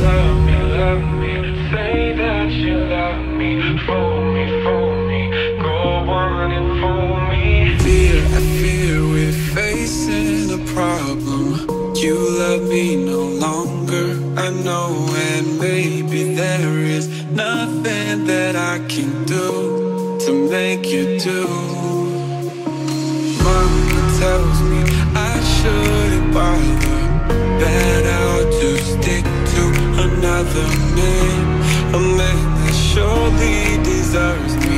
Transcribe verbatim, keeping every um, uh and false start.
love me, love me. Say that you love me. Fool me, fool me. Go on and fool me. Fear, I fear we're facing a problem. You love me no longer, I know, and maybe there is nothing that I can do to make you do. Mama tells me I shouldn't bother, that I'll just stick to another man, a man that surely deserves me.